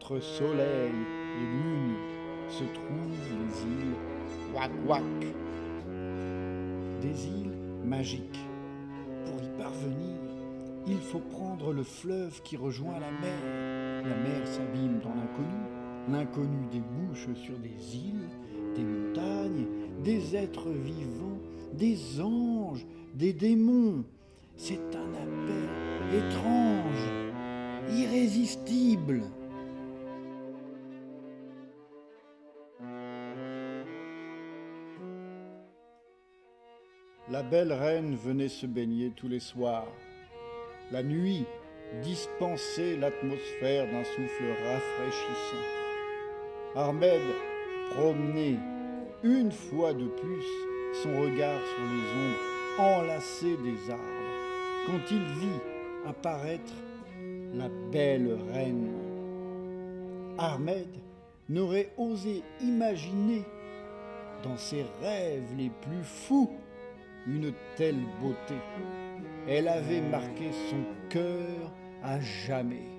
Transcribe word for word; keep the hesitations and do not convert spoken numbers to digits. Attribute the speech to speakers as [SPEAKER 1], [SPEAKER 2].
[SPEAKER 1] Entre soleil et lune se trouvent les îles Wak-Wak. Des îles magiques. Pour y parvenir, il faut prendre le fleuve qui rejoint la mer. La mer s'abîme dans l'inconnu. L'inconnu débouche sur des îles, des montagnes, des êtres vivants, des anges, des démons. C'est un appel étrange, irrésistible. La belle reine venait se baigner tous les soirs. La nuit dispensait l'atmosphère d'un souffle rafraîchissant. Ahmed promenait une fois de plus son regard sur les ombres enlacées des arbres, quand il vit apparaître la belle reine. Ahmed n'aurait osé imaginer, dans ses rêves les plus fous, une telle beauté. Elle avait marqué son cœur à jamais.